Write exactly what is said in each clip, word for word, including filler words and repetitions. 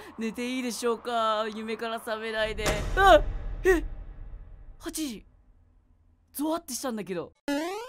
寝ていいでしょうか。夢から覚めないで。あえはちじ。ゾワってしたんだけど。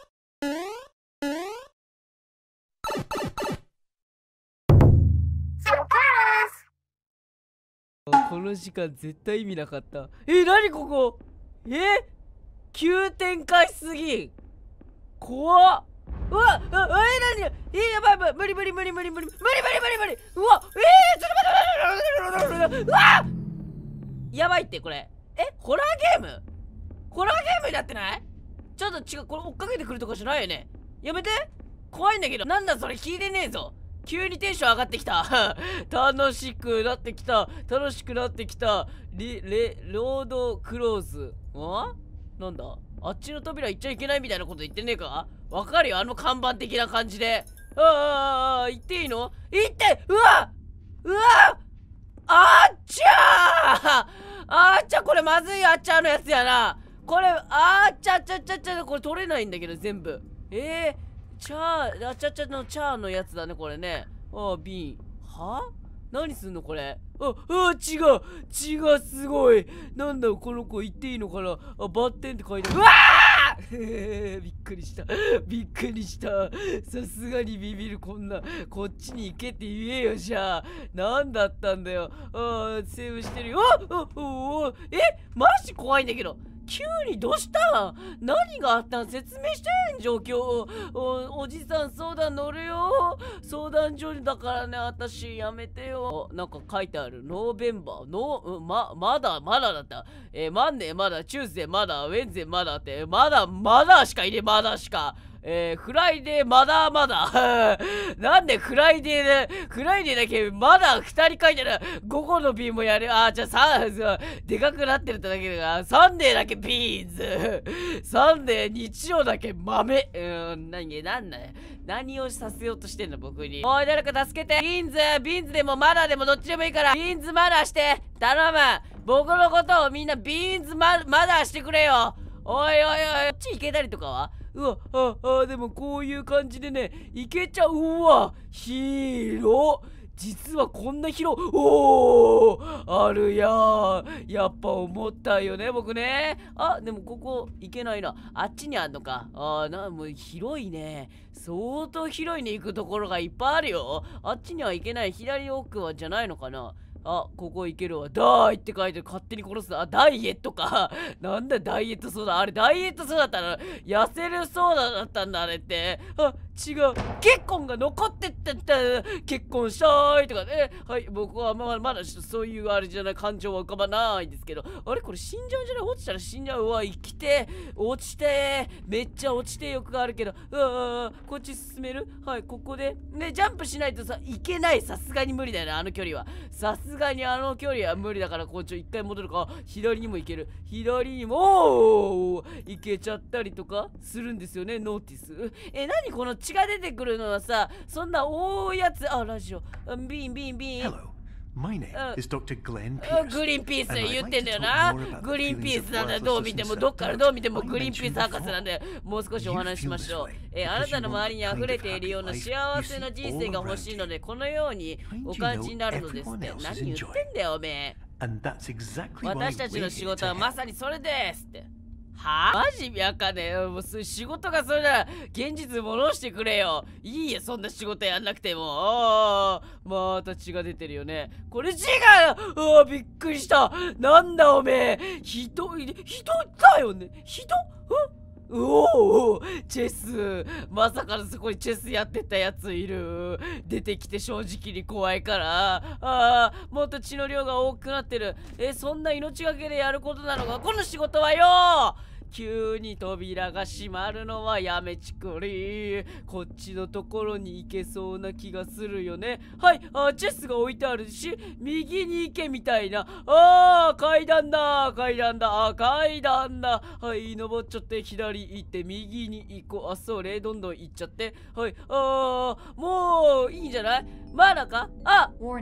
この時間絶対意味なかった。え、なにここ。え急展開すぎん。怖っ。うわっ、あ、え、なにえ、やばいやばい、無理無理無理無理無理無理無理無理無理無理。うわ、えー、ちょっと待って、うわっ、やばいってこれ。え、ホラーゲームホラーゲームになってない？ちょっと違う、これ追っかけてくるとかじゃないよね。やめて、怖いんだけど。なんだそれ、聞いてねえぞ。急にテンション上がってきた。楽しくなってきた。楽しくなってきた。リ、レ、ロードクローズ。あ？なんだ、あっちの扉行っちゃいけないみたいなこと言ってねえか？わかるよ、あの看板的な感じで。ああ、行っていいの？行って、うわうわあっちゃーあっちゃ、これまずいあっちゃーのやつやな。これ、あっちゃちゃちゃちゃ、これ取れないんだけど、全部。えー、チャー、あちゃちゃのチャーのやつだね、これね。ああ、瓶。は？何すんのこれ。あ、あ、血が、血がすごい。なんだこの子、言っていいのかな。あ、バッテンって書いてある。うわーびっくりした。びっくりした。さすがにビビる、こんな。こっちに行けって言えよ、じゃあ。なんだったんだよ。ああ、セーブしてるよ。ああ、おお、え、マジ怖いんだけど。急にどうしたん？何があったん？説明してん、状況。お、おじさん相談乗るよ。相談所だからね、私やめてよ。なんか書いてある。ノーベンバー、ノー、ま、まだ、まだだった。えー、マンデーまだ、チューズデーまだ、ウェンズデーまだって、まだ、まだしかいねえ、まだしか。えー、フライデーまだまだ。なんでフライデーで、フライデーだけまだふたり書いてる。ごこの瓶もやる。あー、じゃあさ、でかくなってるってだけだから、サンデーだけビーンズ。サンデー、日曜だけ豆。うーん、何、なんだよ。何をさせようとしてんの、僕に。おい、誰か助けて。ビーンズ、ビーンズでもまだでもどっちでもいいから、ビーンズまだして。頼む。僕のことをみんなビーンズま、まだしてくれよ。おいおいおい、こっち行けたりとかは？うわ、あ、あ、でもこういう感じでね、いけちゃう。うわ、広っ。実はこんな広、おー、あるやー。やっぱ思ったよね、僕ね。あ、でもここ行けないな。あっちにあんのか。あー、な、もう広いね。相当広いね、行くところがいっぱいあるよ。あっちには行けない。左奥はじゃないのかな。あ、ここ行けるわ。ダイって書いてる。勝手に殺す。あ、ダイエットか。なんだダイエットソーダ。あれダイエットソーダだったら、痩せるソーダだったんだ、あれって。あ、違う。結婚が残ってってった。結婚したいとかね。はい、僕はまだまだそういうあれじゃない感情は浮かばないんですけど。あれこれ死んじゃうんじゃない？落ちたら死んじゃう。うわ、生きて。落ちて。めっちゃ落ちて欲があるけど。うわ、こっち進める？はい、ここで。ね、ジャンプしないとさ、いけない。さすがに無理だよね、あの距離は。さすがにあの距離は無理だから、こっち一回戻るか。左にも行ける。左にも、おー、行けちゃったりとかするんですよね、ノーティス。え、なにこの血が出てくるのはさ、そんな多いやつ。あ、ラジオ。ビンビンビン。 Hello, my name is ドクター Glenn グ Pierce. リーンピース言ってんだよな。グリーンピースなんだよ。どう見ても、どっからどう見てもグリーンピース博士なんで、もう少しお話ししましょう。えー、あなたの周りに溢れているような幸せな人生が欲しいので、このようにお感じになるのですって。何言ってんだよ、おめえ。私たちの仕事はまさにそれですって。はぁ、マジやかね。もう仕事がそれなら現実戻してくれよ。いいえ、そんな仕事やんなくても。ああ、また血が出てるよね。これ血が、ああ、びっくりした。なんだおめえ。ひどい、ひどいだよね。ひどうおお、チェス。まさかのそこにチェスやってたやついる。出てきて正直に怖いから。ああ、もっと血の量が多くなってる。え、そんな命がけでやることなのか、この仕事はよ。急に扉が閉まるのはやめちくり。こっちのところに行けそうな気がするよね。はい、あ、チェスが置いてあるし、右に行けみたいな。ああ、階段だ、階段だ、あ、階段だ。はい、登っちゃって左行って右に行こう。あ、それ、どんどん行っちゃって。はい、ああ、もういいんじゃない？まだか？あ、 Warning.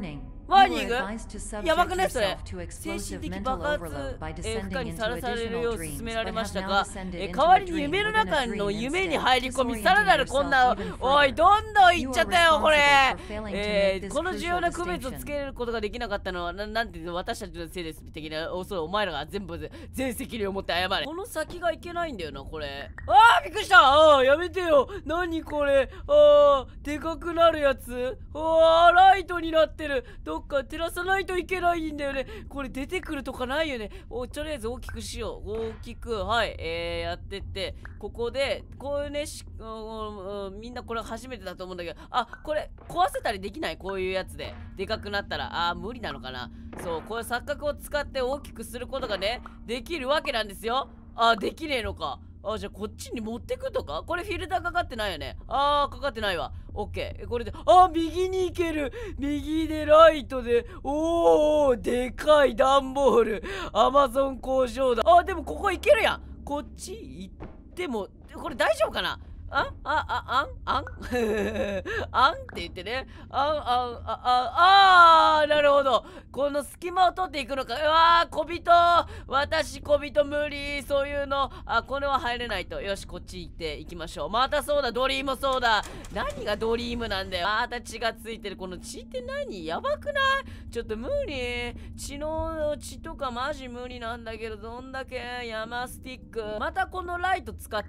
ワーニングやばくないそれ。精神的爆発、えー、負荷にさらされるよう勧められましたが、えー、代わりに夢の中の夢に入り込み、さらなる困難を、おい、どんどんいっちゃったよ、これ。えー、この重要な区別をつけることができなかったのは、ななんていうの、私たちのせいです的な、おそうお前らが全部全責任を持って謝れ。この先がいけないんだよな、これ。あー、びっくりした。あー、やめてよ。何これ。あー、でかくなるやつ。あー、ライトになってる。どっか照らさないといけないんだよね。これ出てくるとかないよね。お、とりあえず大きくしよう。大きく、はい、えー、やってって、ここで、こういうね、しうんうん、みんなこれ初めてだと思うんだけど、あ、これ、壊せたりできない？こういうやつで。でかくなったら、あー、無理なのかな。そう、こういう錯覚を使って大きくすることがね、できるわけなんですよ。あー、できねえのか。あ、じゃあこっちに持ってくとか？これフィルターかかってないよね。あー、かかってないわ。オッケー。これで、あー、右に行ける。右でライトで、おー、でかい段ボール。アマゾン工場だ。あー、でもここ行けるやん。こっち行っても、これ大丈夫かな？あんあ、あ、あんあんあんって言ってね。あん、あん、あ、あ、あー、なるほど。この隙間を取っていくのか。うわー、小人。私、小人無理。そういうの。あ、これは入れないと。よし、こっち行って行きましょう。またそうだ、ドリームそうだ。何がドリームなんだよ。また血がついてる。この血って何？やばくない？ちょっと無理。血の血とかマジ無理なんだけど、どんだけ山スティック。またこのライト使って、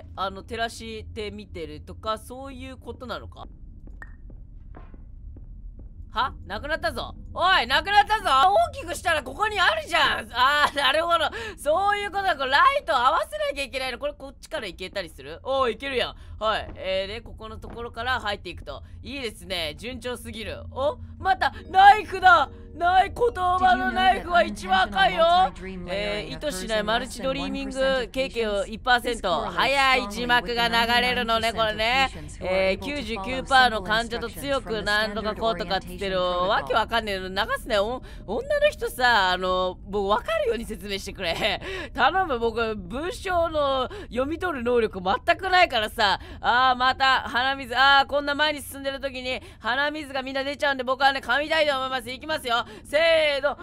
あの、照らし、見てるとかそういうことなのか？は？なくなったぞ。おい、なくなったぞ。大きくしたらここにあるじゃん。あー、なるほど。そういうことだ。これライト合わせなきゃいけないの。これこっちから行けたりする？おー、いけるやん。はい。えー、で、ここのところから入っていくと。いいですね。順調すぎる。お？また、ナイフだ。ない言葉のナイフは一番赤いよ。えー、意図しないマルチドリーミング経験を いちパーセント。早い字幕が流れるのね、これね。えー、きゅうじゅうきゅうパーセント の患者と強くなんとかこうとかって言ってる。わけわかんねえの。流すね。お女の人さ、あの、僕わかるように説明してくれ。頼む、僕、文章の読み取る能力全くないからさ。あー、また、鼻水。あー、こんな前に進んでる時に鼻水がみんな出ちゃうんで、僕はね、噛みたいと思います。いきますよ。せーの。ふ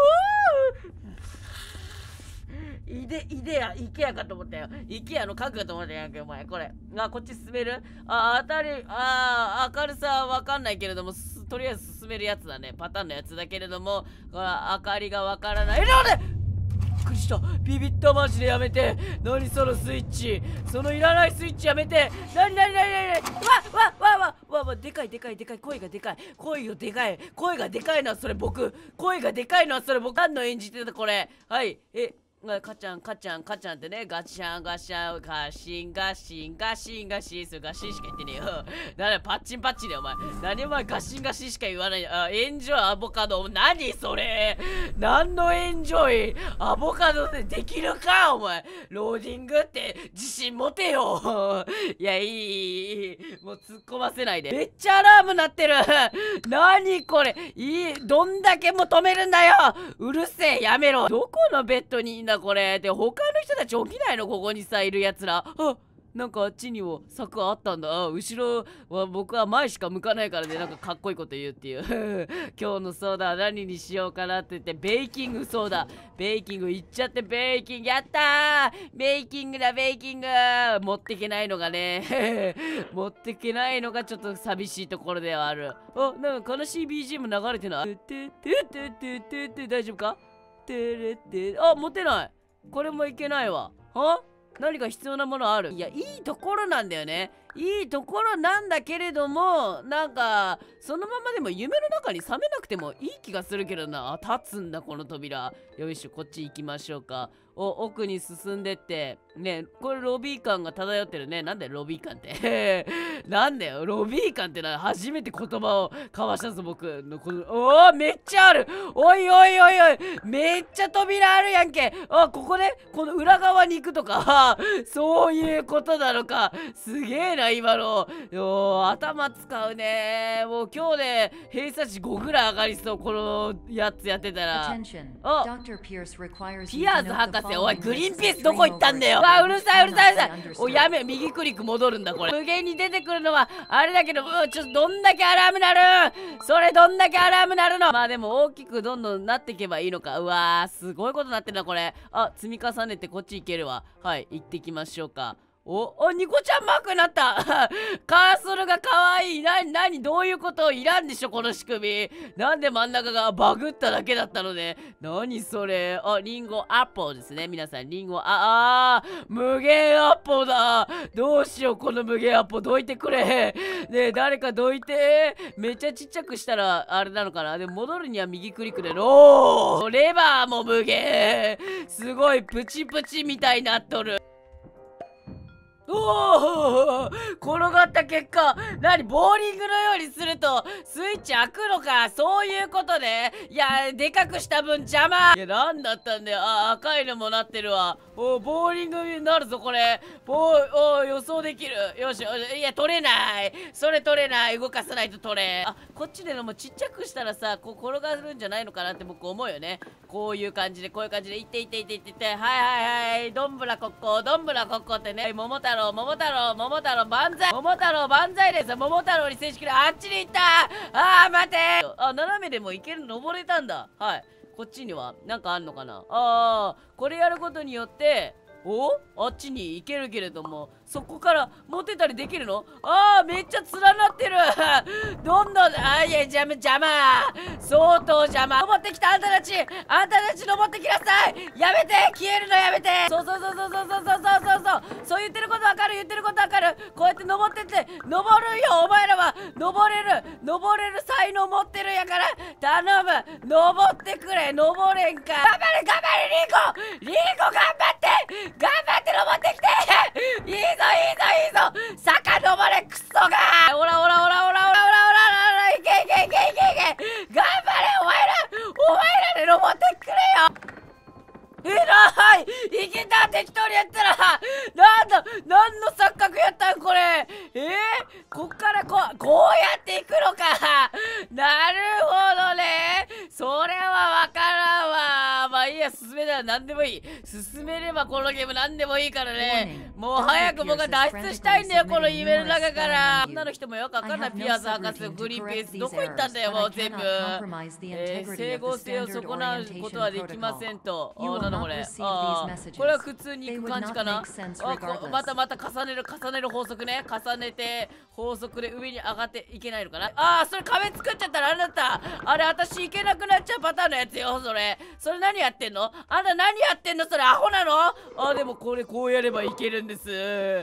ぅいで、いでや、イケアかと思ったよ。イケアの家具かと思ったやんけ、お前。これ。あ、こっち進める？あ、当たり、あ、明るさはわかんないけれども、とりあえず進めるやつだね。パターンのやつだけれども、これ明かりがわからない。え、なんで？びっくりした。ビビったマジでやめて。何そのスイッチ。そのいらないスイッチやめて。なになになになになに。わわわわわわでかいでかいでかい。声がでかい。声がでかい。声がでかいのはそれ僕。声がでかいのはそれ僕。何の演じてたこれ。はい。え。カちゃん、カちゃん、カちゃんってね、ガチャン、ガシャン、ガシン、ガシン、ガシン、ガシン、それガシンしか言ってねえよ。なにパッチンパッチンだよ、お前。何お前ガシンガシンしか言わない。あ、エンジョイアボカド。何それ？何のエンジョイアボカドでできるかお前。ローディングって自信持てよ。いや、いい、いい。もう突っ込ませないで。めっちゃアラーム鳴ってる。何これ。いい、どんだけも止めるんだよ。うるせえ、やめろ。どこのベッドにいいんだこれ。で、他の人たち起きないのここにさ、いるやつら。あ、なんかあっちにも柵あったんだ。あ、後ろは僕は前しか向かないからね、なんかかっこいいこと言うっていう。今日のソーダは何にしようかなって言って、ベーキングソーダ。ベーキングいっちゃって、ベーキングやったーベーキングだ、ベーキング持ってけないのがね。持ってけないのがちょっと寂しいところではある。あ、なんか悲しい ビージーエム 流れてない。てててててて大丈夫か？てれて、あ、持てない。これもいけないわ。は？何か必要なものある？いや、いいところなんだよね。いいところなんだけれども、なんか、そのままでも夢の中に覚めなくてもいい気がするけどな。あ、立つんだ、この扉。よいしょ、こっち行きましょうか。お、奥に進んでって。ね、これロビー感が漂ってるね。なんだよ、ロビー感って。なんだよ、ロビー感ってのは初めて言葉を交わしたぞ、僕の。このおー、めっちゃある。おいおいおいおい。めっちゃ扉あるやんけ。あ、ここで、この裏側に行くとか。そういうことなのか。すげえな。 な、今の。よ頭使うね。もう今日で偏差値ごぐらい上がりそう、このやつやってたら。あ、ピアーズ博士、おい、グリーンピースどこ行ったんだよ。あ、うるさいうるさいうるさい。お、やめ、右クリック戻るんだ、これ。無限に出てくるのは、あれだけど、うん、ちょっとどんだけアラーム鳴るそれどんだけアラーム鳴るの。まあでも大きくどんどんなっていけばいいのか。うわー、すごいことなってるな、これ。あ、積み重ねてこっち行けるわ。はい、行ってきましょうか。お、お、ニコちゃんマークになったカーソルがかわいい。な、なに、どういうこといらんでしょ、この仕組み。なんで真ん中がバグっただけだったのね。なにそれ。あ、リンゴアッポーですね。皆さん、リンゴ、あ、あー、無限アッポーだ。どうしよう、この無限アッポー。どいてくれ。ねえ、誰かどいて。めっちゃちっちゃくしたら、あれなのかな。でも戻るには右クリックで、おー、レバーも無限。すごい、プチプチみたいになっとる。おお、転がった結果、なに、ボーリングのようにするとスイッチ開くのか。そういうことで、いや、でかくした分邪魔。いや、なんだったんだよ。あ、赤いのもなってるわ。お、ボーリングになるぞこれ。ボー、お、予想できる。よし、いや、取れない。それ取れない。動かさないと取れ。あ、こっちでのもちっちゃくしたらさ、こう転がるんじゃないのかなって僕思うよね。こういう感じで、こういう感じで、いっていっていっていっていって、はいはいはい、どんぶらこっこ、どんぶらこっこってね、桃太郎、桃太郎、桃太郎、万歳、桃太郎、万歳です。桃太郎に正式で、あっちに行った。あー、待て。あ、斜めでも行ける、登れたんだ。はい。こっちには、なんかあんのかな。あー、これやることによって、お、あっちに行けるけれども、そこから持てたりできるの。あー、めっちゃ連なってるどんどん、あー、いや、邪魔、邪魔相当邪魔。登ってきた、あんたたちあんたたち登ってきなさい。やめて、消えるのやめて。そうそうそうそうそうそうそうそうそうそう言ってることわかる、言ってることわかる。こうやって登ってって登るよ。お前らは登れる登れる才能持ってるやから頼む。登ってくれ。登れんか。頑張れ頑張れリンゴリンゴ頑張って頑張って登ってきて。いいぞいいぞいいぞ。坂登れクソが。ほらほらほらほらほらほらほら。いけいけいけいけいけ。頑張れお前らお前らで登ってくれよ。えらい。いけた。適当にやったらなんだ、何の錯覚やったんこれ。えー、こっからこうこうやっていくのか。なるほどね。それはわからんわ。まあいいや、進めたら何でもいい。進めればこのゲーム何でもいいからね。もう早く僕は脱出したいんだよ、この夢の中から。女の人もよくわかんない。ピアス博士、グリーンピースどこ行ったんだよ、もう全部。えー、整合性を損なうことはできませんと。なんだこれ。あー、これは普通に行く感じかな。あ、こまたまた重ねる重ねる法則ね。重ねて法則で上に上がっていけないのかな。あー、それ壁作っちゃったらあれだった。あれ私行けなくなっちゃうパターンのやつよ。それそれ何やってんのあんた。何やってんのそれ。アホなの。あ、でもこれこうやればいけるんです。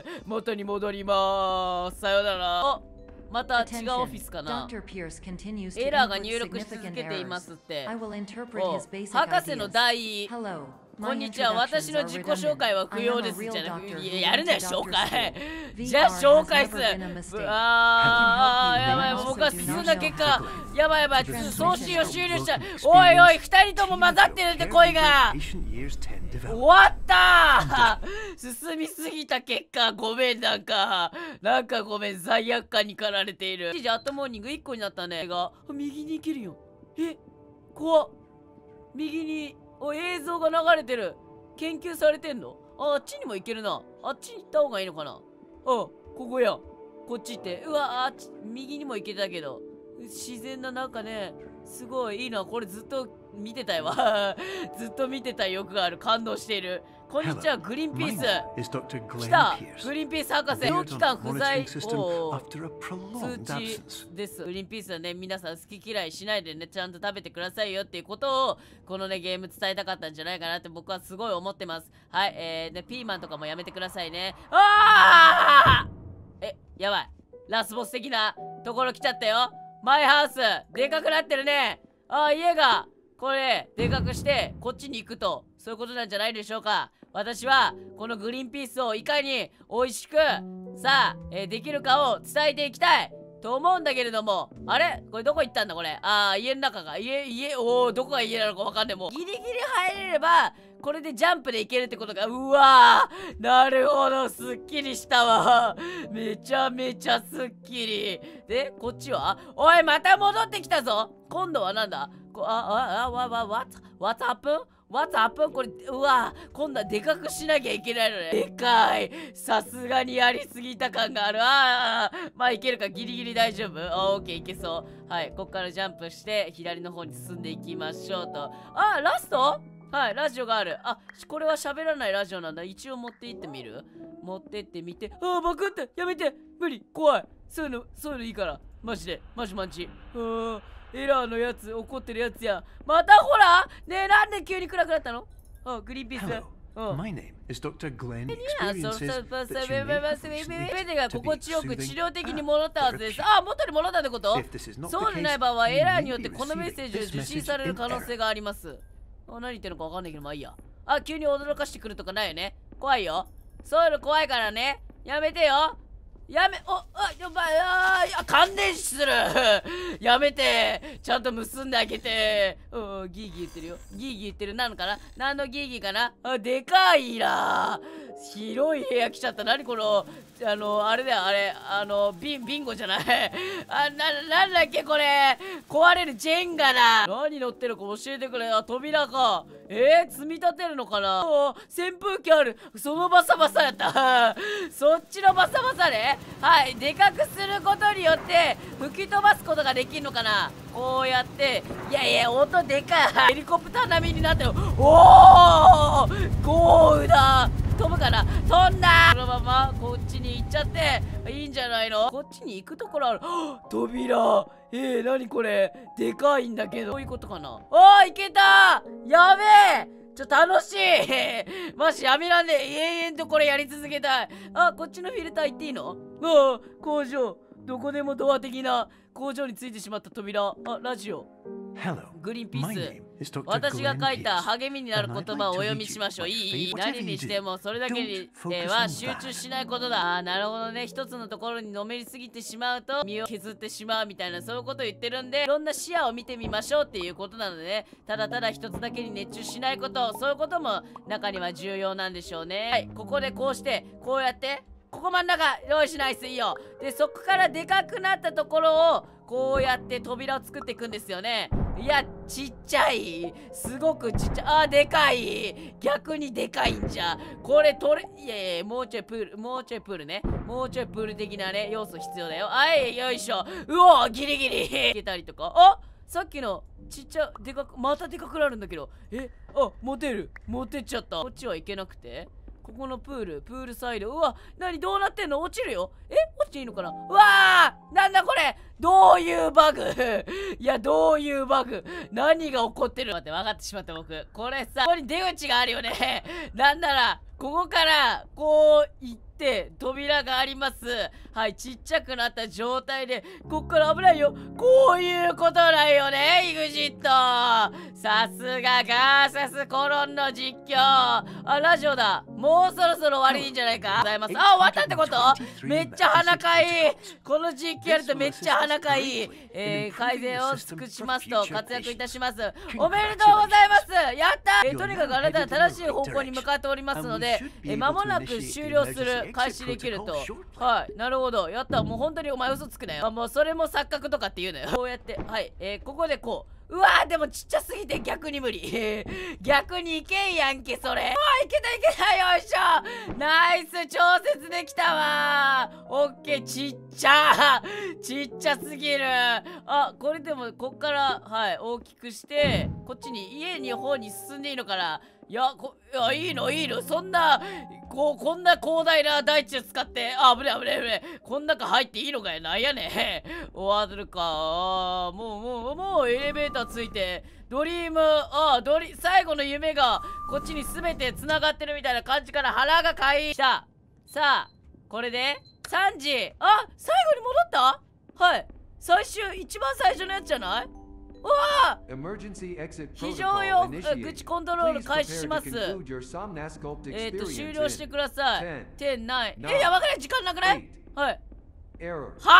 元に戻りまーす。さよなら。あ、また違うオフィスかな。エラーが入力し続けていますって。博士の代。こんにちは。私の自己紹介は不要ですじゃなくて、やるなよ紹介。じゃあ紹介す。ああ、やばい、僕は進んだ結果、やばいやばい、送信を終了した。おいおい、二人とも混ざってるって声が。終わったー進みすぎた結果、ごめん。なんかなんかごめん、罪悪感に駆られている。じゃあアットモーニングいっこになったね。が右に行けるよ。え、怖っ。右にお映像が流れてる。研究されてんの。あ、あっちにも行けるな。あっちに行った方がいいのかな。あ、ここや。こっち行って。うわ、あっち右にも行けたけど、自然ななんかね、すごいいいな。これずっと見てたいわずっと見てたい欲がある。感動している。こんにちは、グリーンピース。来た、グリーンピース博士。長期間不在を通知です。グリーンピースはね、皆さん好き嫌いしないでね、ちゃんと食べてくださいよっていうことをこのねゲーム伝えたかったんじゃないかなって僕はすごい思ってます。はい、えー、ね、ピーマンとかもやめてくださいね。あー、え、やばい、ラスボス的なところ来ちゃったよ。マイハウスでかくなってるね。あー、家がこれでかくしてこっちに行くと、そういうことなんじゃないでしょうか。私はこのグリーンピースをいかに美味しくさあ、えー、できるかを伝えていきたい。 と思うんだけれども、あれこれどこ行ったんだこれ。ああ、家の中か。家、家、おお、どこが家なのかわかんねえ。もう。ギリギリ入れれば、これでジャンプでいけるってことか。うわー、なるほど、すっきりしたわ。めちゃめちゃすっきり。で、こっちはおい、また戻ってきたぞ。今度はなんだこあ、あ、あ、わ、わ、わ、What's up?What's up? これ、うわ、今度はでかくしなきゃいけないのね。でかい。さすがにやりすぎた感がある。ああ、まあいけるか。ギリギリ大丈夫。あ、オッケー、いけそう。はい、ここからジャンプして、左の方に進んでいきましょうと。あ、ラストはい、ラジオがある。あ、これは喋らないラジオなんだ。一応持って行ってみる持ってってみて。あ、バクってやめて無理怖いそういうの、そういうのいいから。マジで。マジマンチ。うーん。エラーのやつ、怒ってるやつや。またほらねえ、なんで急に暗くなったのあ、グリーンピース。 Hello. My name is Doctor Glenn. いや、そうそうそうそう、 Experiences すべ that す you べ make すべ sleep すべてが to 心 be 地よく soothing. 治療的に戻ったはずです。あ、元に戻ったってこと If this is not そう the でない case, 場合はエ you ラー may によっ be てこのメッセージを receiving 受 this 信 message される in 可能性 error. があります。あ、何言ってるのかわかんないけど、まあいいや。あ、急に驚かしてくるとかないよね。怖いよ。そういうの怖いからね。やめてよ。やめ、お、あ、やばい、あー、感電死するやめてちゃんと結んであげてうん、ギーギー言ってるよ。ギーギー言ってる。なのかな何のギーギーかなあ、でかいな広い部屋来ちゃった。何この、あの、あれだよ、あれ、あの、ビン、ビンゴじゃないあ、な、なんだっけこれ壊れるジェンガだ何乗ってるか教えてくれ。あ、扉か。えー、積み立てるのかなお扇風機ある。そのバサバサやったそっちのバサバサね。はい、でかくすることによって吹き飛ばすことができるのかなこうやって。いやいや、音でかい。ヘリコプター並みになってる。おー豪雨だ。飛ぶかな飛んだ。このままこっちに行っちゃっていいんじゃないの。こっちに行くところある。扉。えー、何これでかいんだけど。どういうことかな。おー、行けた。やべえちょっと楽しいマジやめらんねえ。永遠とこれやり続けたい。あ、こっちのフィルター行っていいの。ああ、工場。どこでもドア的な工場についてしまった扉。あ、ラジオ。 Hello. グリーンピ My ー name ス。 is Doctor 私が Glenn 書いた Pierce. 励みになる言葉をお読みしましょう。いいいい何にしてもそれだけにでは集中しないことだ。あー、なるほどね。一つのところにのめりすぎてしまうと身を削ってしまうみたいな、そういうことを言ってるんで、いろんな視野を見てみましょうっていうことなのでね。ただただ一つだけに熱中しないこと、そういうことも中には重要なんでしょうね。はい、ここでこうしてこうやってここ真ん中用意しないっすいいよ。で、そこからでかくなったところをこうやって扉を作っていくんですよね。いや、ちっちゃい。すごくちっちゃい。あ、でかい。逆にでかいんじゃ。これ取れ、いやいや、もうちょいプール、もうちょいプールね。もうちょいプール的なね、要素必要だよ。はい、よいしょ。うおギリギリ。いけたりとか。あさっきのちっちゃ、でかく、またでかくなるんだけど。えあ、持てる。持ってっちゃった。こっちはいけなくて。ここのプール、プールサイド。うわ、なにどうなってんの落ちるよ。え落ちていいのかなうわーなんだこれどういうバグいや、どういうバグ何が起こってる待って、分かってしまった僕。これさ、ここに出口があるよね。なんなら、ここから、こう、行って、扉があります。はい、ちっちゃくなった状態で、こっから危ないよ。こういうことないよね、イグジット。さすがガーサスコロンの実況。あ、ラジオだ。もうそろそろ終わりんじゃないかございます。あ、終わったってことめっちゃ鼻かい。この実況やるとめっちゃ鼻かい。えー、改善を尽くしますと活躍いたします。おめでとうございます。やったえー、とにかくあなたは正しい方向に向かっておりますので、えー、間もなく終了する、開始できると。はい、なるほど。やった。もう本当にお前嘘つくなよ。あ、もうそれも錯覚とかって言うのよ。こうやって、はい、えー、ここでこう。うわーでもちっちゃすぎて逆に無理逆にいけんやんけそれ。おいいけたいけたよいしょナイス調節できたわー。オッケーちっちゃちっちゃすぎる。あこれでもこっからはい大きくしてこっちに家に方に進んでいいのかな。いやこいやいいのいいのそんなこうこんな広大な大地を使ってあ危ない危ない危ないこん中入っていいのかよなんやねん終わるか。あもうもうもうエレベーターついてドリームあドリ最後の夢がこっちに全てつながってるみたいな感じから腹がかいきた。さあこれでさんじあ最後に戻ったはい最終一番最初のやつじゃない。うわ非常用口コントロール開始します。えっと終了してください。じゅうきゅうえやばくない時間なくないはいは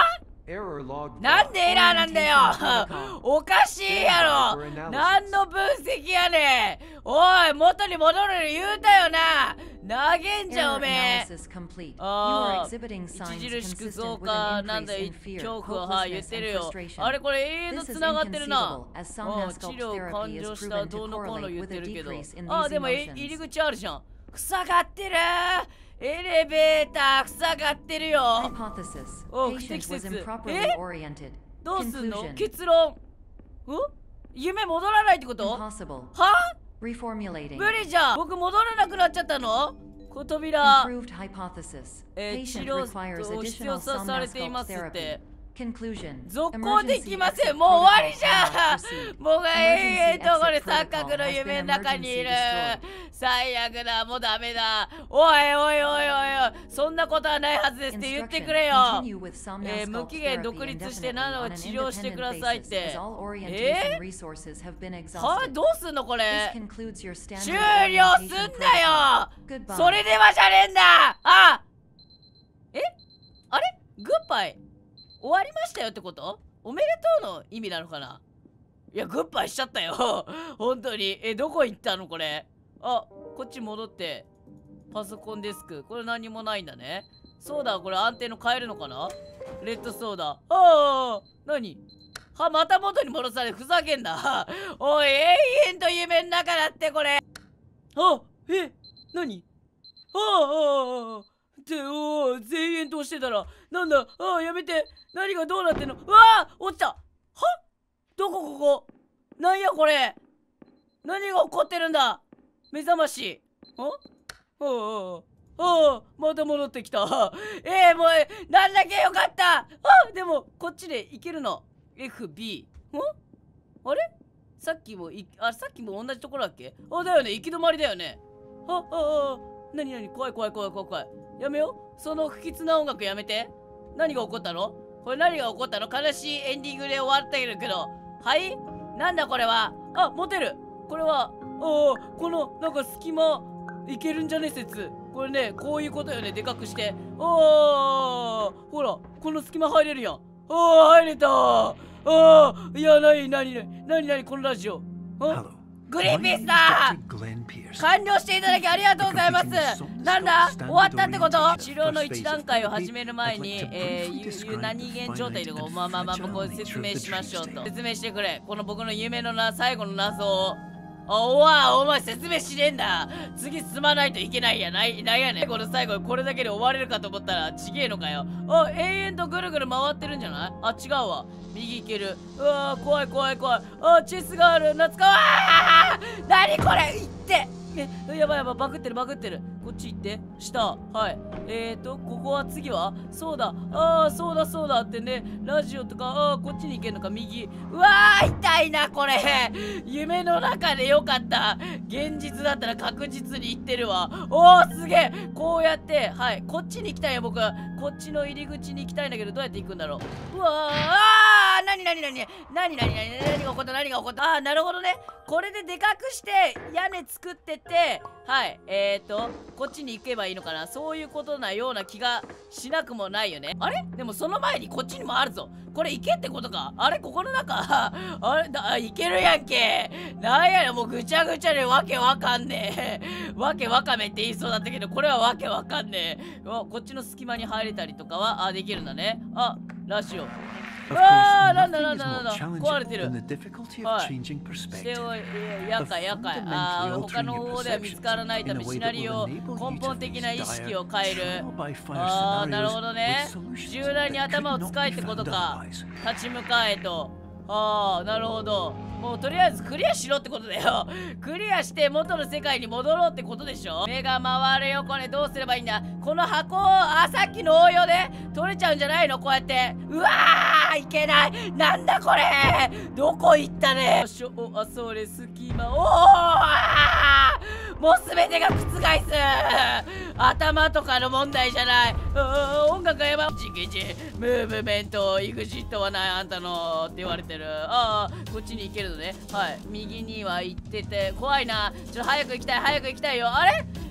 Error log. なんでエラーなんだよおかしいやろ何の分析やねんおい元に戻る言うたよな投げんじゃんおめえああ著しく増加なんだ恐怖は言ってるよあれこれ永遠とつながってるなうん治療完了したどうのこうの言ってるけどああでも入り口あるじゃん塞がってるエレベーター塞がってるよお不適切えどうすんの結論ん夢戻らないってことは無理じゃん僕戻らなくなっちゃったのこ扉えー、治療を必要とされていますって続行できませんもう終わりじゃん僕が永遠とこれ三角の夢の中にいる最悪だもうダメだおいおいおいおいおいそんなことはないはずですって言ってくれよえー、無期限独立して何度か治療してくださいってえー、はどうすんのこれ終了すんだよそれではじゃねえんだあえあれグッバイ終わりましたよってことおめでとうの意味なのかないやグッバイしちゃったよ本当にえどこ行ったのこれあこっち戻ってパソコンデスクこれ何もないんだねそうだこれ安定の変えるのかなレッドソーダああ何はまた元に戻されふざけんなおい永遠と夢の中だってこれあえ何ああああっておー全員としてたらなんだああやめて何がどうなってんのうわあ落ちたはどこここなんやこれ何が起こってるんだ目覚ましああああまた戻ってきたえー、もうなんだけよかったあでもこっちで行けるの エフビー んあれさっきもいあさっきも同じところだっけあだよね行き止まりだよねあああなになに怖い怖い怖い怖い怖いやめようその不吉な音楽やめて何が起こったのこれ何が起こったの悲しいエンディングで終わってるけどはいなんだこれはあ持てるこれはああこのなんか隙間いけるんじゃね説これねこういうことよねでかくしてああほらこの隙間入れるやんああ入れたああいやなになになになにこのラジオあグリーンピースだ完了していただきありがとうございますなんだ終わったってこと治療の一段階を始める前に、えー、ゆ何現状態でこうまあまあまあこう説明しましょうと説明してくれこの僕の夢のな最後の謎をあおわお前説明しねえんだ次進まないといけないやないなんやねんこの最後これだけで終われるかと思ったらちげえのかよあ永遠とぐるぐる回ってるんじゃないあ違うわ右行けるうわー怖い怖い怖いあチェスがある夏川あー何これ行ってねやばいやばいバグってるバグってるこっち行って下はいえーとここは次はそうだああそうだそうだってねラジオとかああこっちに行けんのか右うわー痛いなこれ夢の中でよかった現実だったら確実に行ってるわおおすげえこうやってはいこっちに行きたいよ僕こっちの入り口に行きたいんだけどどうやって行くんだろううわーあーなになになになになになに何が起こった何が起こったあーなるほどねこれででかくして屋根作っててはいえーとこっちに行けばいいのかなそういうことなような気がしなくもないよねあれでもその前にこっちにもあるぞこれ行けってことかあれここの中あれだ行けるやんけなんやねんもうぐちゃぐちゃでわけわかんねえわけわかめって言いそうだったけどこれはわけわかんねえこっちの隙間に入れたりとかはあできるんだねあラジオあーなんだなんだなんだ壊れてるはいしておいやかいやかいあー他の方では見つからないためシナリオ根本的な意識を変えるあーなるほどね柔軟に頭を使えってことか立ち向かえとああなるほどもうとりあえずクリアしろってことだよクリアして元の世界に戻ろうってことでしょ目が回るよこれどうすればいいんだこの箱をあさっきの応用で取れちゃうんじゃないのこうやってうわーいけないなんだこれどこ行ったねしょあそれ隙間おおもう全てが覆す頭とかの問題じゃない音楽がやばいジキジムーブメントイグジットはないあんたのって言われてるああこっちに行けるのねはい右には行ってて怖いなちょっと早く行きたい早く行きたいよあれ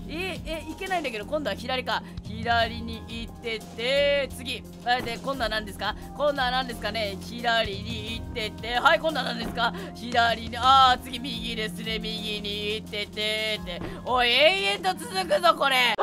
ええいけないんだけど、今度は左か。左に行ってって次あで今度は何ですか。今度は何ですかね。左に行ってってはい今度は何ですか。左にあー次右ですね。右に行ってってっておい永遠と続くぞこれ。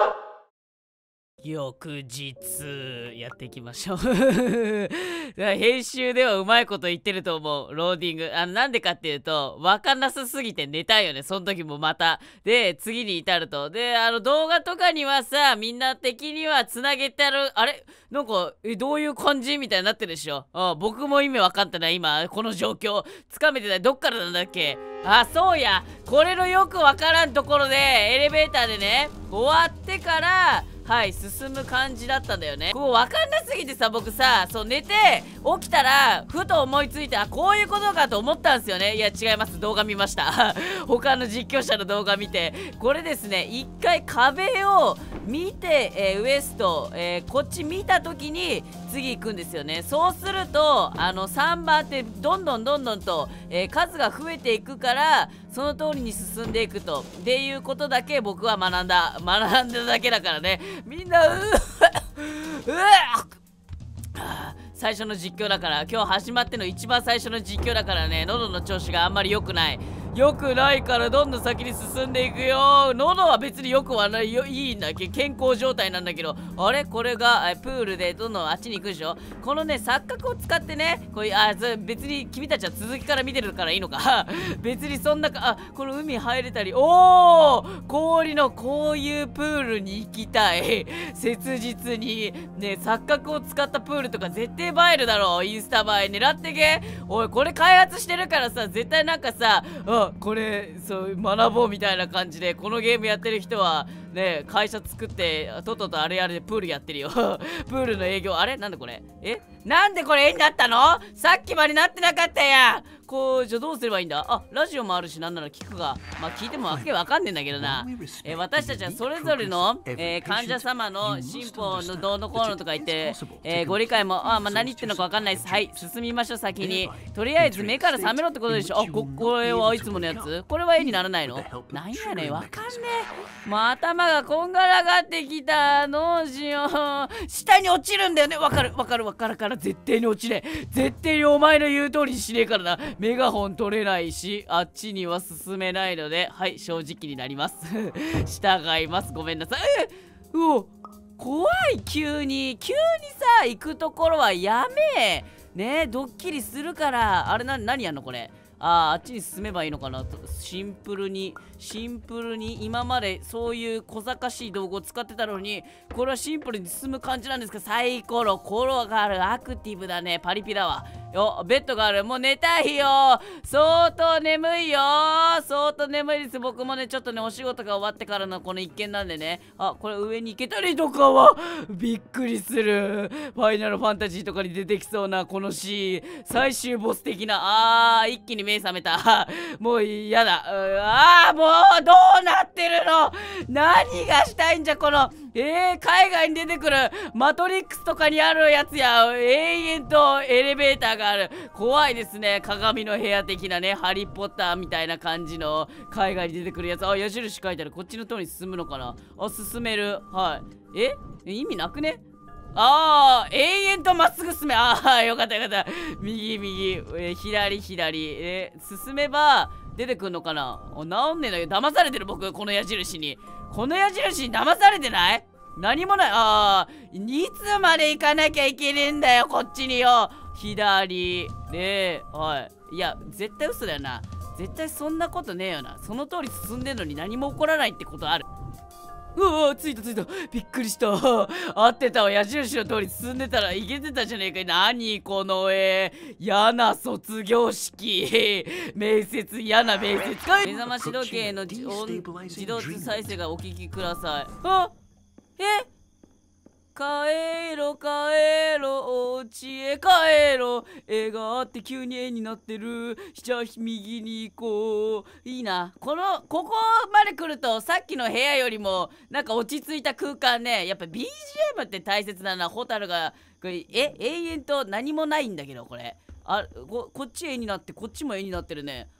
翌日やっていきましょう編集ではうまいこと言ってると思う。ローディングあのなんでかっていうと分かんなさすぎて寝たいよね。その時もまたで次に至るとであの動画とかにはさみんな的にはつなげてあるあれなんかえどういう感じみたいになってるでしょ。あ僕も意味分かってない今この状況つかめてない。どっからなんだっけ。あそうやこれのよく分からんところでエレベーターでね終わってからはい進む感じだったんだよね。こう分かんなすぎてさ僕さそう寝て起きたらふと思いついてあこういうことかと思ったんですよね。いや違います動画見ました他の実況者の動画見てこれですね一回壁を見て、えー、ウエスト、えー、こっち見た時に次行くんですよね。そうするとあのさんばんってどんどんどんどんと、えー、数が増えていくからその通りに進んでいくとっていうことだけ僕は学んだ学んだだけだからね。みんなううわ最初の実況だから今日始まっての一番最初の実況だからね喉の調子があんまり良くない良くないからどんどん先に進んでいくよ。喉は別によくはないよいいんだけど健康状態なんだけどあれこれがプールでどんどんあっちに行くでしょ。このね錯覚を使ってねこういうあ別に君たちは続きから見てるからいいのか別にそんなかあこの海入れたりおー氷のこういうプールに行きたい切実にね錯覚を使ったプールとか絶対映えるだろう。インスタ映え狙ってけ。おいこれ開発してるからさ絶対なんかさあこれそう学ぼうみたいな感じでこのゲームやってる人はね会社作ってとっととあれやれでプールやってるよプールの営業あれなんでこれえなんでこれ絵になったの。さっきまでなってなかったやん。こうじゃあどうすればいいんだ。あラジオもあるしなんなら聞くがまあ聞いてもわけわかんねえんだけどな。えー、私たちはそれぞれの、えー、患者様の進歩のどうのこうのとか言って、えー、ご理解もあまあ何言ってんのかわかんないです。はい進みましょう先に。とりあえず目から覚めろってことでしょ。あここれはいつものやつこれは絵にならないのなんやねんわかんねえ。もう頭がこんがらがってきたどうしよう。下に落ちるんだよね。わかるわかるわかるから絶対に落ちねえ。絶対にお前の言う通りにしねえからな。メガホン取れないしあっちには進めないのではい正直になります従いますごめんなさい。えうお怖い急に急にさ行くところはやめねえドッキリするからあれな何やんのこれ。ああ、あっちに進めばいいのかなと。シンプルに、シンプルに今までそういう小賢しい道具を使ってたのに、これはシンプルに進む感じなんですか。サイコロ、コロがある、アクティブだね、パリピだわ。よ、ベッドがある、もう寝たいよ。相当眠いよ。相当眠いです。僕もね、ちょっとね、お仕事が終わってからのこの一件なんでね。あ、これ上に行けたりとかは、びっくりする。ファイナルファンタジーとかに出てきそうなこのシーン。最終ボス的な、あー、一気に目覚めた。もう嫌だ。あー、もうどうなってるの。何がしたいんじゃ、この、えー、海外に出てくるマトリックスとかにあるやつや。永遠とエレベーターがある。怖いですね。鏡の部屋的なね、ハリーポッターみたいな感じの海外に出てくるやつ。あ、矢印書いてある。こっちの通りに進むのかな。あ、進める。はい。え意味なくね。ああ、永遠とまっすぐ進め。ああ、よかったよかった。右右、えー、左左。えー、進めば出てくんのかな。あ、なんねえんだけど、騙されてる僕、この矢印に。この矢印に騙されてない？何もない。ああ、いつまで行かなきゃいけねえんだよ、こっちによ。左。で、はい。いや、絶対嘘だよな。絶対そんなことねえよな。その通り進んでんのに何も起こらないってことある。うわ、着いた着いた。びっくりした。合ってたわ。矢印の通り進んでたらいけてたじゃねえか。何この絵。嫌な卒業式。面接、嫌な面接。目覚まし時計の自動再生がお聞きください。あえ帰ろ帰ろお家へ帰ろ絵があって急に絵になってる。じゃあ右に行こう。いいな。このここまで来るとさっきの部屋よりもなんか落ち着いた空間ね。やっぱ ビージーエム って大切だな。ホタルがこれえ永遠と何もないんだけどこれあ こ, こっち絵になってこっちも絵になってるね。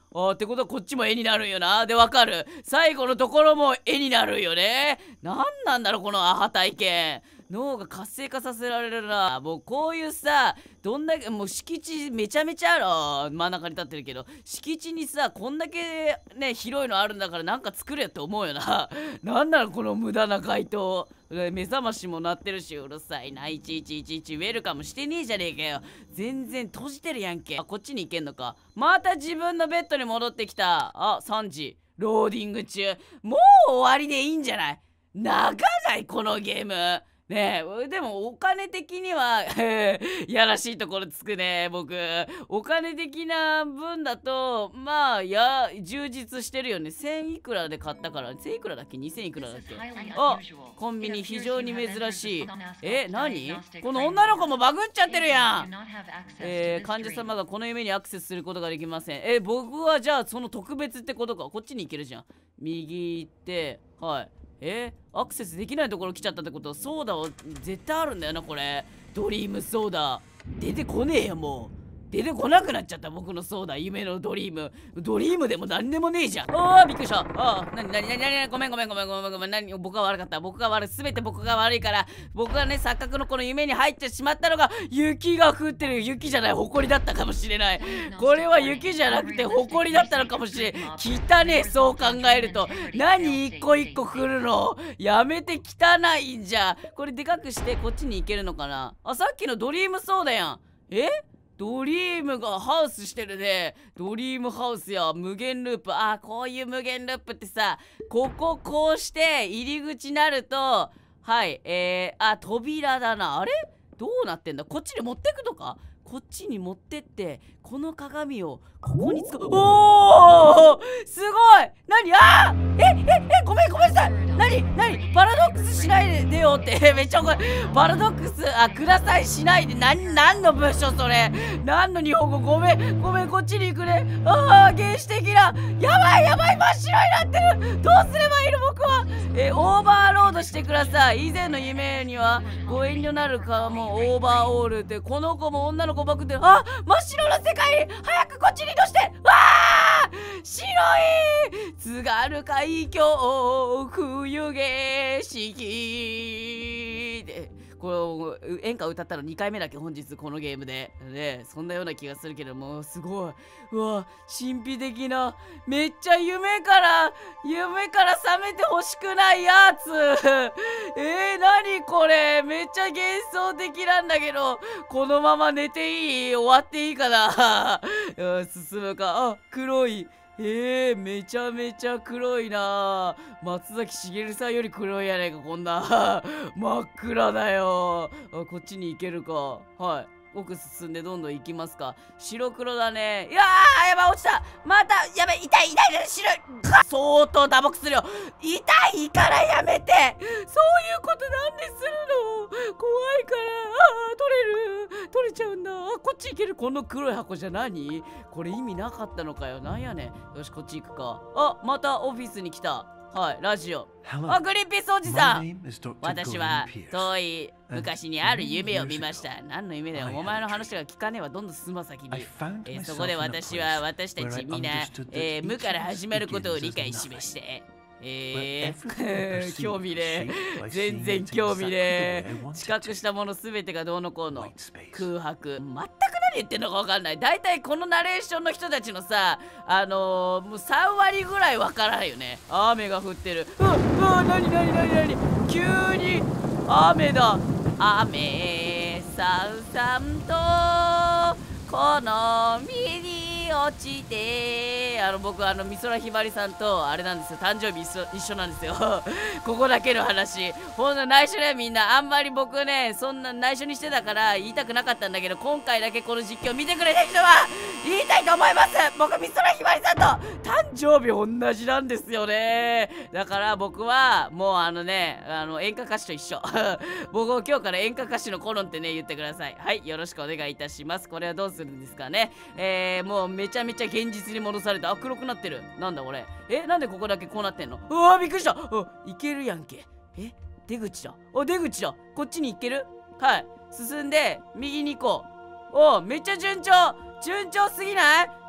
あーってことはこっちも絵になるんよな。で、わかる。最後のところも絵になるよね。なんなんだろう、このアハ体験。脳が活性化させられるな。もうこういうさ、どんだけ、もう敷地めちゃめちゃある。真ん中に立ってるけど、敷地にさ、こんだけね、広いのあるんだからなんか作れって思うよな。なんなのこの無駄な回答。目覚ましも鳴ってるし、うるさいな。いちいちいちいちウェルカムしてねえじゃねえかよ。全然閉じてるやんけ。あ、こっちに行けんのか。また自分のベッドに戻ってきた。あ、さんじ。ローディング中。もう終わりでいいんじゃない？長ないこのゲーム。ねえ、でもお金的にはやらしいところつくね、僕。お金的な分だと、まあ、や、充実してるよね。せんいくらで買ったから、せんいくらだっけ ?にせん いくらだっけ。あ、コンビニ非常に珍しい。え、何？この女の子もバグっちゃってるやん。えー、患者様がこの夢にアクセスすることができません。え、僕はじゃあその特別ってことか。こっちに行けるじゃん。右行って、はい。えー、アクセスできないところ来ちゃったってことはソーダは絶対あるんだよな、これ。ドリームソーダ。出てこねえよ、もう。出てこなくなっちゃった、僕のソーダ。夢のドリーム。ドリームでも何でもねえじゃん。ああ、びっくりした。ああ、なになになになにごめんごめんごめんごめんごめん。なに僕が悪かった。僕が悪い。すべて僕が悪いから。僕がね、錯覚のこの夢に入ってしまったのが、雪が降ってる。雪じゃない、埃だったかもしれない。これは雪じゃなくて、埃だったのかもしれん。汚ねえ、そう考えると。何一個一個降るの。やめて、汚いんじゃ。これでかくして、こっちに行けるのかな。あ、さっきのドリームソーダやん。え？ドリームがハウスしてるね。ドリームハウスや無限ループ。あ、こういう無限ループってさ、こここうして入り口になると、はい、えー、あ、扉だな。あれ？どうなってんだ？こっちに持ってくのか？こっちに持ってって、この鏡をここに使う。おー！すごい！何？あー！え、え、え、ごめんごめんなさい！何？何？パラドックスしないでよってめっちゃ怒る。パラドックス、あ、くださいしないで。な、何の文章それ？何の日本語？ごめん、ごめん、こっちに行くね。ああ、原始的な。やばいやばい、真っ白になってる。どうすればいいの僕は。え、オーバーロードしてください。以前の夢には、ご遠慮なるかもオーバーオールって、この子も女の子ばくって、あ、真っ白な世界に早くこっちに移動して。わあ、白い津軽海峡冬景色で、これ演歌歌ったのにかいめだっけ本日このゲームでね。そんなような気がするけども、すごい。うわ、神秘的な。めっちゃ夢から夢から覚めてほしくないやつ。えー、何これ。めっちゃ幻想的なんだけど、このまま寝ていい？終わっていいかな。進むか。あ、黒い。えー、めちゃめちゃ黒いな。松崎しげるさんより黒いやないか、こんな。真っ暗だよ。あ、こっちに行けるか。はい。奥進んでどんどん行きますか。白黒だね。いやー、やばい、落ちた。また、やべ、痛い、痛い、痛い、白い。相当打撲するよ。痛いからやめて。そういうことなんでするの。怖いから。あー、取れる。取れちゃうんだ。あ、こっち行ける。この黒い箱じゃ何？これ意味なかったのかよ。なんやねん。よし、こっち行くか。あ、またオフィスに来た。はい、ラジオ。あ、グリーンピースおじさん。私は遠い昔にある夢を見ました。何の夢だよ。お前の話が聞かねえわ。どんどん進ま先に。えー、そこで私は私たちみんな、えー、無から始まることを理解しまして。えー、興味ねえ。全然興味ねえ。知覚したものすべてがどうのこうの。空白。全く何言ってんのか分かんない。大体このナレーションの人たちのさ、あのー、もうさんわりぐらい分からないよね。雨が降ってる。うわ、うわ、なになになになに、急に雨だ。雨さうさんとこの身に落ちて、あの僕あの美空ひばりさんとあれなんですよ、誕生日一緒一緒なんですよ。ここだけの話。ほんと内緒ね、みんな。あんまり僕ね、そんな内緒にしてたから言いたくなかったんだけど、今回だけこの実況見てくれた人は言いたいと思います。僕美空ひばりさんと誕生日同じなんですよね。だから僕はもうあのね、あの演歌歌手と一緒。僕を今日から演歌歌手のコロンってね言ってください。はい、よろしくお願いいたします。これはどうするんですかね。えー、もうめちゃめちゃ現実に戻された。あ、黒くなってる。なんだこれ。え、なんでここだけこうなってんの。うわー、びっくりした。うん、いけるやんけ。え、出口だ。お、出口だ。こっちに行ける。はい。進んで右に行こう。お、めっちゃ順調。順調すぎない？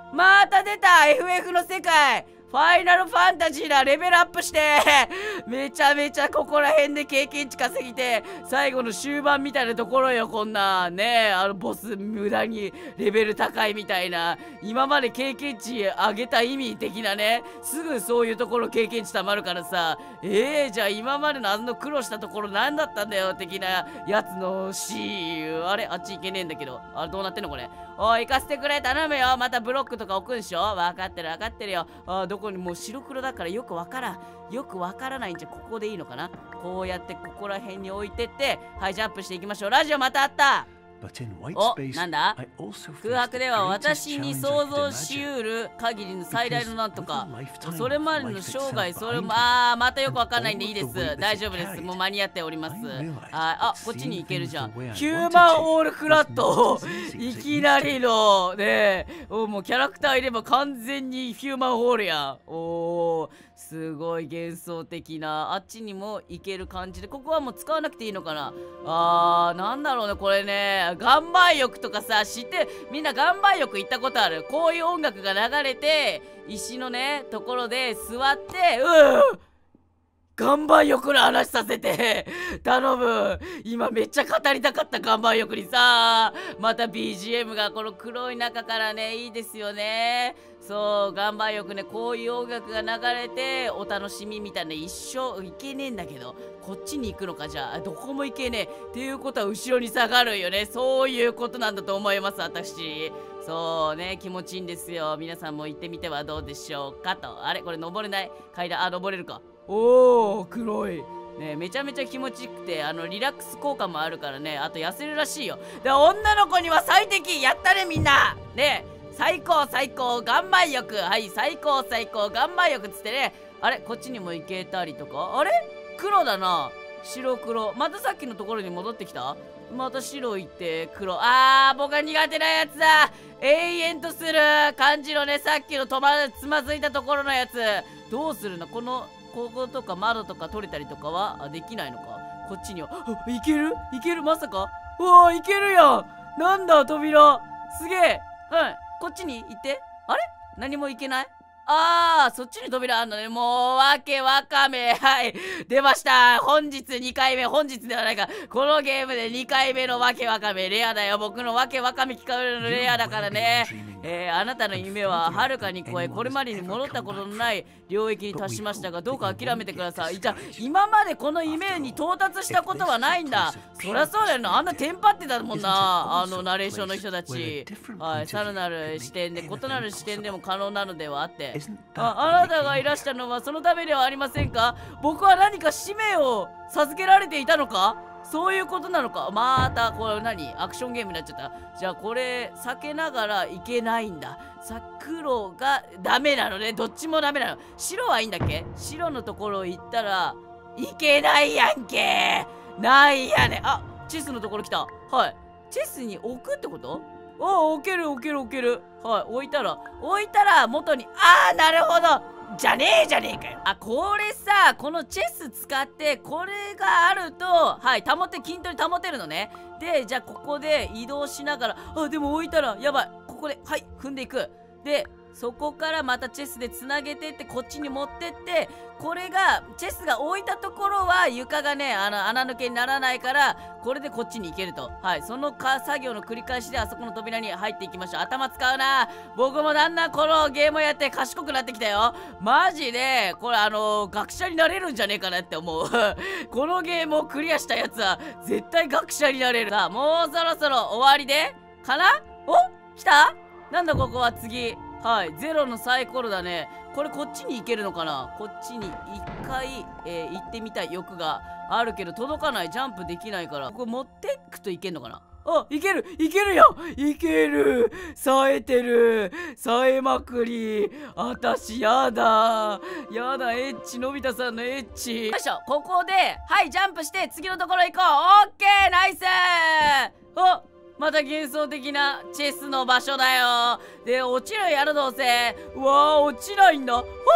また出た エフエフ の世界。ファイナルファンタジーなレベルアップしてめちゃめちゃここら辺で経験値稼ぎて最後の終盤みたいなところよ。こんなね、あのボス無駄にレベル高いみたいな、今まで経験値上げた意味的なね、すぐそういうところ経験値たまるからさ、えー、じゃあ今までのあの苦労したところ何だったんだよ的なやつのシーン。あれあっち行けねえんだけど、あれどうなってんのこれ。おい行かせてくれ、頼むよ。またブロックとか置くんしょ。分かってる分かってるよ。あどこにもう白黒だからよくわからんよくわからないんじゃ。ここでいいのかな。こうやってここら辺に置いてって、はい、ジャンプしていきましょう。ラジオまたあった。お、なんだ。空白では私に想像しうる限りの最大のなんとか、それまでの生涯、それもあーまたよくわかんないんでいいです。大丈夫です。もう間に合っております。あ、あこっちに行けるじゃん。ヒューマンオールフラットいきなりのね、おもうキャラクターいれば完全にヒューマンホールやん。おーすごい幻想的な。あっちにも行ける感じで、ここはもう使わなくていいのかな。あーなんだろうねこれね。岩盤浴とかさ知って、みんな岩盤浴行ったことある。こういう音楽が流れて石のねところで座って、うー岩盤浴の話させて頼む。今めっちゃ語りたかった岩盤浴にさ。また ビージーエム がこの黒い中からねいいですよね。そう岩盤浴ね、こういう音楽が流れてお楽しみみたいな。一生いけねえんだけど、こっちに行くのか。じゃあどこも行けねえっていうことは後ろに下がるよね。そういうことなんだと思います私。そうね気持ちいいんですよ。皆さんも行ってみてはどうでしょうかと。あれこれ登れない階段。あ登れるか。おー黒いね、めちゃめちゃ気持ちよくて、あのリラックス効果もあるからね。あと痩せるらしいよ。で女の子には最適。やったねみんなね。最高最高岩盤浴。はい最高最高岩盤浴っつってね。あれこっちにも行けたりとか。あれ黒だな。白黒。またさっきのところに戻ってきた。また白行って黒。あー僕が苦手なやつだ。永遠とする感じのね、さっきの止まつまずいたところのやつ。どうするのこのこことか窓とか取れたりとかはできないのか。こっちにはあいけるいける。まさかうわいけるやん。なんだ扉すげえ。はいこっちに行って。あれ何も行けない。あーそっちに扉あんのね。もうわけわかめ。はい出ました。本日にかいめ。本日ではないか。このゲームでにかいめのわけわかめ。レアだよ。僕のわけわかめ聞かれるのレアだからね。えー、あなたの夢ははるかに超え、これまでに戻ったことのない領域に達しましたが、どうか諦めてください。じゃあ今までこの夢に到達したことはないんだ。そりゃそうだよな。あんなテンパってたもんな、あのナレーションの人たち。はいさらなる視点で異なる視点でも可能なのではあって、ああなたがいらしたのはそのためではありませんか。僕は何か使命を授けられていたのか。そういうことなのか。またこれ何アクションゲームになっちゃった。じゃあこれ避けながらいけないんだ。さ黒がダメなのね。どっちもダメなの。白はいいんだっけ。白のところ行ったらいけないやんけ。なんやねん。あチェスのところ来た。はいチェスに置くってこと。あ置ける置ける置ける。はい置いたら置いたら元に。ああなるほどじゃねえじゃねえかよ。あこれさこのチェス使ってこれがあるとはい保って均等に保てるのね。でじゃあここで移動しながら、あでも置いたらやばい。ここではい踏んでいく。でそこからまたチェスでつなげてってこっちに持ってって、これがチェスが置いたところは床がねあの穴抜けにならないから、これでこっちに行けると。はいそのか作業の繰り返しであそこの扉に入っていきましょう。頭使うな。僕もだんだんこのゲームをやって賢くなってきたよ。マジでこれあのー、学者になれるんじゃねえかなって思うこのゲームをクリアしたやつは絶対学者になれる。さあもうそろそろ終わりでかな。お来た。なんだここは次。はいゼロのサイコロだね。これこっちに行けるのかな。こっちに一回、えー、行ってみたい欲があるけど届かない。ジャンプできないからここ持ってくといけんのかな。あいけるいけるよいける。冴えてる冴えまくり。あたしやだやだエッチのび太さんのエッチ。よいしょここではいジャンプして次のところ行こう。オッケーナイス。あまた幻想的なチェスの場所だよ。で落ちるやろどうせ。うわー落ちないんだ。あ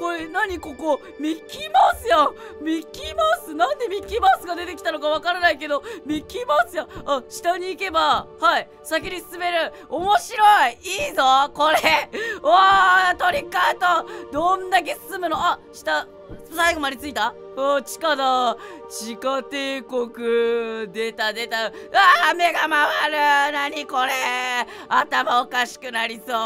これ何ここミッキーマウスやん。ミッキーマウス、なんでミッキーマウスが出てきたのかわからないけど、ミッキーマウスやん。あ、下に行けば、はい、先に進める。面白い、いいぞこれ。おー、トリックアウト。どんだけ進むの。あ、下最後まで着いた。あ、地下だ。地下帝国。出た出た。あー、目が回る。何これ。頭おかしくなりそう。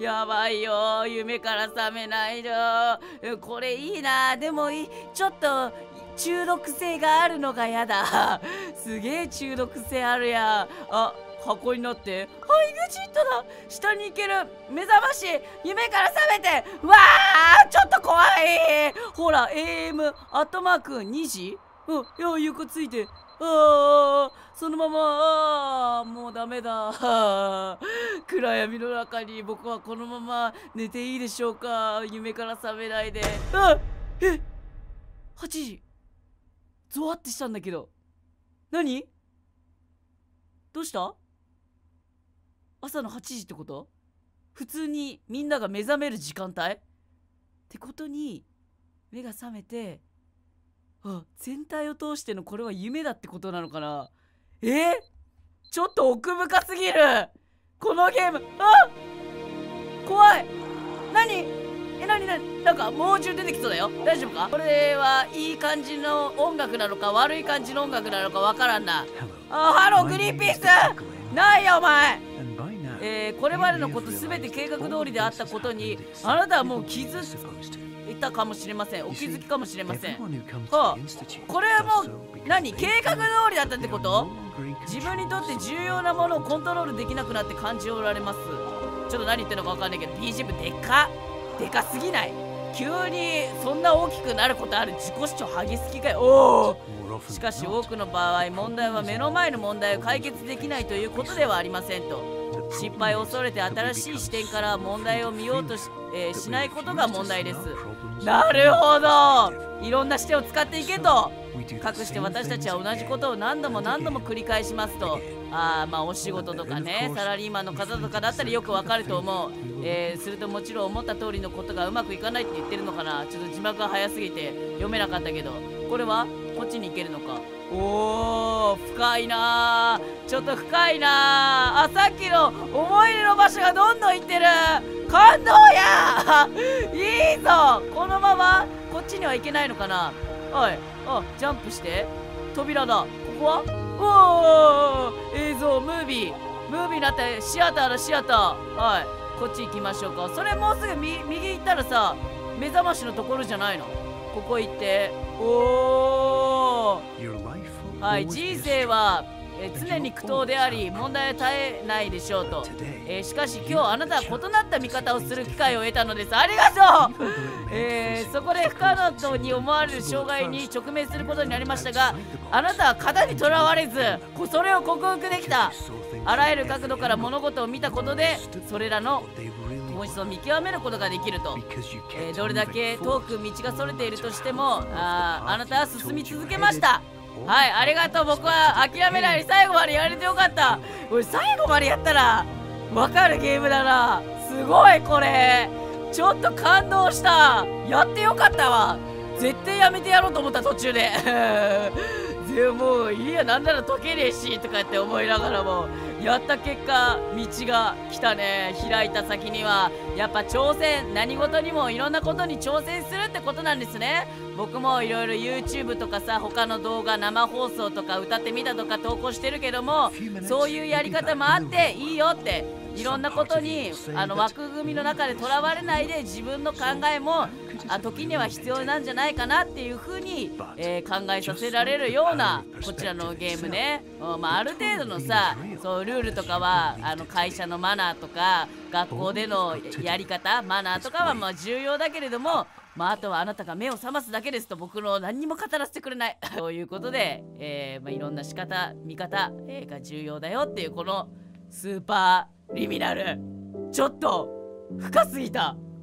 やばいよ。夢から覚めないよ。これいいな。でもいい、ちょっと中毒性があるのがやだ。すげえ中毒性あるやん。あ、箱になって、はい、エグジットだ。下に行ける。目覚まし、夢から覚めて。わー、ちょっと怖い。ほら、エーエム アットマークにじ。うん、いや、床ついて。あー、そのまま、あー、もうダメだ。暗闇の中に僕はこのまま寝ていいでしょうか。夢から覚めないで。あ、え、はちじ。ゾワってしたんだけど。何？どうした？朝のはちじってこと？普通にみんなが目覚める時間帯ってことに目が覚めて、あ、全体を通してのこれは夢だってことなのかな。えー、ちょっと奥深すぎるこのゲーム。あ、怖い。何？え、何何？なんか猛獣出てきそうだよ。大丈夫か？これはいい感じの音楽なのか悪い感じの音楽なのかわからんな。あ、ハローグリーンピース。ないよお前。えー、これまでのことすべて計画通りであったことにあなたはもう気づいたかもしれません。お気づきかもしれません。はあ、これはもう何？計画通りだったってこと？自分にとって重要なものをコントロールできなくなって感じおられます。ちょっと何言ってるのか分かんないけど ビージーエム でかっでかすぎない？急にそんな大きくなることある？自己主張激すぎかよ。おお。しかし多くの場合問題は目の前の問題を解決できないということではありませんと。失敗を恐れて新しい視点から問題を見ようと し,、えー、しないことが問題です。なるほど。いろんな視点を使っていけと。かくして私たちは同じことを何度も何度も繰り返しますと。あー、まあお仕事とかね、サラリーマンの方とかだったらよくわかると思う。えー、するともちろん思った通りのことがうまくいかないって言ってるのかな。ちょっと字幕が早すぎて読めなかったけど、これはこっちに行けるのか。おー、深いなー。ちょっと深いなー。あ、さっきの思い出の場所がどんどん行ってる。感動やーいいぞ。このままこっちには行けないのかな。はい、あ、ジャンプして扉だ。ここはおー、映像、ムービームービーになってシアターだ、シアター。はい、こっち行きましょうか。それもうすぐ右行ったらさ、目覚ましのところじゃないの？ここ行って。おー、はい、人生はえ常に苦闘であり問題は絶えないでしょうと。えー、しかし今日あなたは異なった見方をする機会を得たのです。ありがとうえー、そこで不可能とに思われる障害に直面することになりましたが、あなたは型にとらわれずそれを克服できた。あらゆる角度から物事を見たことでそれらの本質を見極めることができると。えー、どれだけ遠く道がそれているとしても あ, あなたは進み続けました。はい、ありがとう。僕は諦めないで最後までやれてよかった。俺最後までやったら分かるゲームだな。すごいこれ。ちょっと感動した。やってよかったわ。絶対やめてやろうと思った途中ででももういいや、なんなら解けねえしとかって思いながらもやった結果道が来たね。開いた先にはやっぱ挑戦、何事にもいろんなことに挑戦するってことなんですね。僕もいろいろ YouTube とかさ、他の動画生放送とか歌ってみたとか投稿してるけども、そういうやり方もあっていいよって、いろんなことにあの枠組みの中でとらわれないで自分の考えもあ時には必要なんじゃないかなっていう風に、えー、考えさせられるようなこちらのゲームね。うん、まあ、ある程度のさ、そうルールとかはあの会社のマナーとか学校でのやり方マナーとかはまあ重要だけれども、まあ、あとはあなたが目を覚ますだけですと僕の何にも語らせてくれないということで、えーまあ、いろんな仕方見方、えー、が重要だよっていうこのスーパーリミナル、ちょっと深すぎた。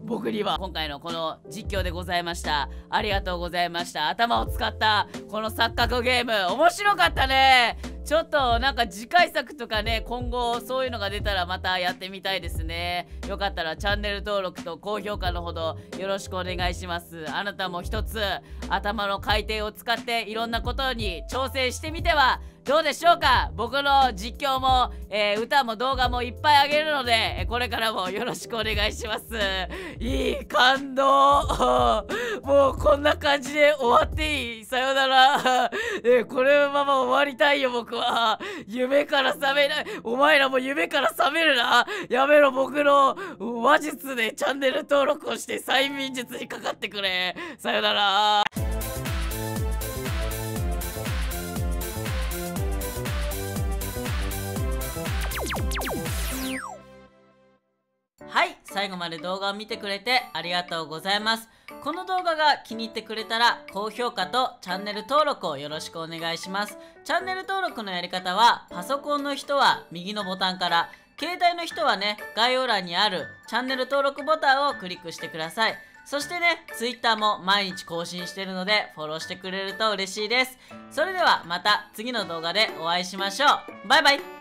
僕には。今回のこの実況でございました。ありがとうございました。頭を使ったこの錯覚ゲーム面白かったね。ちょっとなんか次回作とかね、今後そういうのが出たらまたやってみたいですね。よかったらチャンネル登録と高評価のほどよろしくお願いします。あなたも一つ頭の回転を使っていろんなことに挑戦してみてはどうでしょうか。僕の実況も、えー、歌も動画もいっぱいあげるので、これからもよろしくお願いします。いい感動もうこんな感じで終わっていい。さよならえー、これのまま終わりたいよ僕は。夢から覚めない。お前らも夢から覚めるな。やめろ。僕の話術でチャンネル登録をして催眠術にかかってくれ。さよなら。はい、最後まで動画を見てくれてありがとうございます。この動画が気に入ってくれたら高評価とチャンネル登録をよろしくお願いします。チャンネル登録のやり方はパソコンの人は右のボタンから、携帯の人はね概要欄にあるチャンネル登録ボタンをクリックしてください。そしてね Twitter も毎日更新してるのでフォローしてくれると嬉しいです。それではまた次の動画でお会いしましょう。バイバイ。